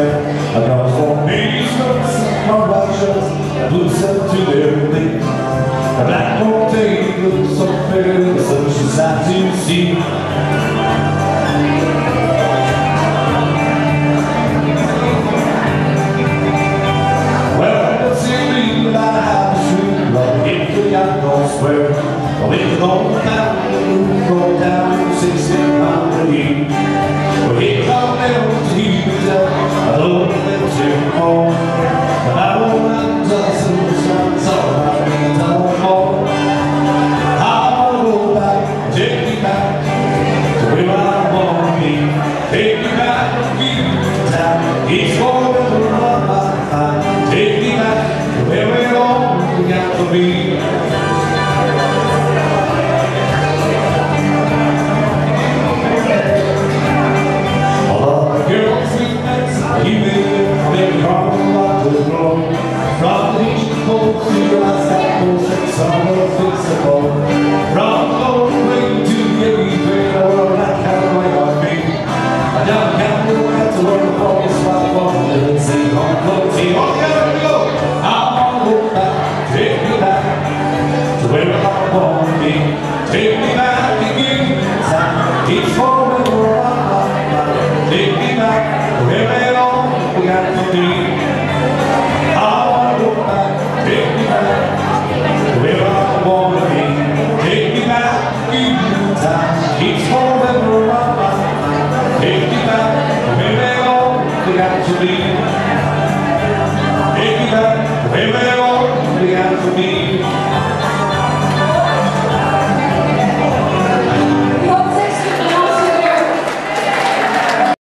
I got some beach shirts, my white shirts, blue set to everything. A black coat looks so fair, the sun's sight to see. Well, it's in me that I have to shoot, love if the yacht don't swear. Well, if you go down, you go down 1600 feet. Well, here come them to heat me up, I love them to home. And I won't have dust and the sun's all right, and I won't fall. I wanna go back, take me back to where I wanna be. Take me back and give me time, each one of them run my mind. Take me back to where we all got to be. From the beach coast to the last coast, and summer fixable. From Norway to the Equator, I can't wait on me. I don't have to wait to learn from this spot for the sea on floating. Oh, here we go! I wanna go back, take me back to where I wanna be. Take me back and give me time. Each forever on my mind. Take me back to where it all we got to be. Each forever on my mind. Take me back where they all got to be. Take me back.